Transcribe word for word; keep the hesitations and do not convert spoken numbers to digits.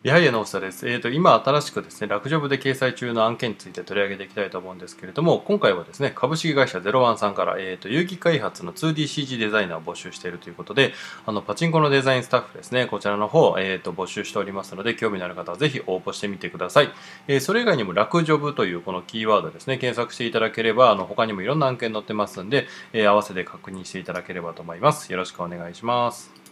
いやいやの大下です。えーと、今新しくですね、楽ジョブで掲載中の案件について取り上げていきたいと思うんですけれども、今回はですね、株式会社ゼロワンさんから、えーと、有機開発の ツーディーシージー デザイナーを募集しているということで、あの、パチンコのデザインスタッフですね、こちらの方、えーと、募集しておりますので、興味のある方はぜひ応募してみてください。えーそれ以外にも楽ジョブというこのキーワードですね、検索していただければ、あの、他にもいろんな案件載ってますんで、えー合わせて確認していただければと思います。よろしくお願いします。